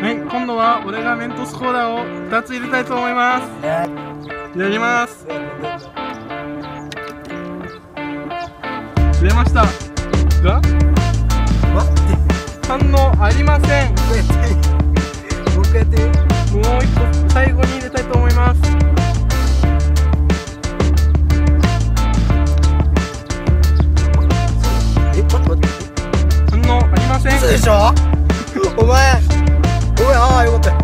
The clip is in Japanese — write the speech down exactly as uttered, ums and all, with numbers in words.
はい、今度は俺がメントスコーラをふたつ入れたいと思います。やります。入れましたが、 待って、 反応ありません。 もう一回やって。 もう一個最後に入れたいと思います。 え、待って待って。 反応ありません。 嘘でしょお前。お前、ああ、よかった。